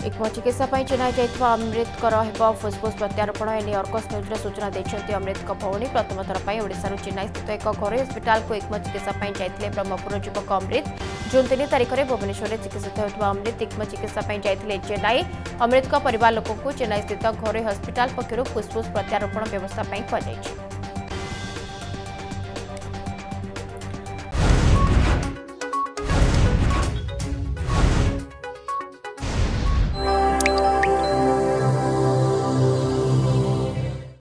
ECMO चिकित्सा चेन्नई जाइथिबा अमृत फुसफुस प्रत्यारोपण एने अर्कस न्यूज सूचना देते अमृत भौणी प्रथम थर पर ओडिशा चेन्नई स्थित एक घरोई हस्पिटाल को ECMO चिकित्सा जाते ब्रह्मपुर युवक अमृत जून 3 तारिख में भुवनेश्वर में चिकित्सित होता अमृत ECMO चिकित्सा जाते चेन्नई अमृत परिवार लोक चेन्नई स्थित घरोई हस्पिटाल पक्षर फुसफुस प्रत्यारोपण व्यवस्था कहुଯାଇଛି।